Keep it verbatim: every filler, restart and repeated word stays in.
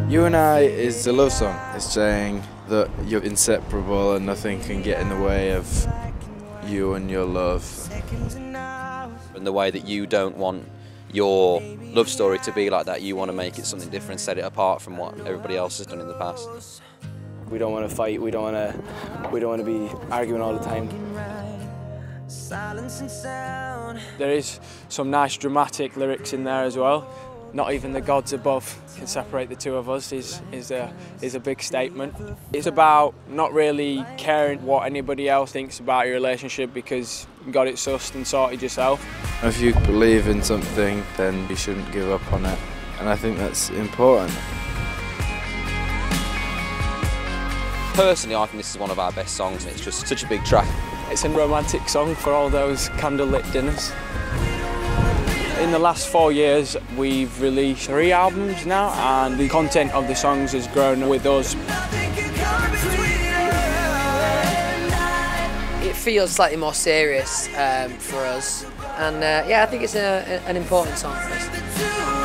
You and I is a love song. It's saying that you're inseparable and nothing can get in the way of you and your love. In the way that you don't want your love story to be like that, you want to make it something different, set it apart from what everybody else has done in the past. We don't want to fight, we don't want to, we don't want to be arguing all the time. There is some nice dramatic lyrics in there as well. Not even the gods above can separate the two of us is, is, a, is a big statement. It's about not really caring what anybody else thinks about your relationship because you got it sussed and sorted yourself. If you believe in something, then you shouldn't give up on it. And I think that's important. Personally, I think this is one of our best songs and it's just such a big track. It's a romantic song for all those candlelit dinners. In the last four years, we've released three albums now, and the content of the songs has grown with us. It feels slightly more serious um, for us, and uh, yeah, I think it's a, an important song for us.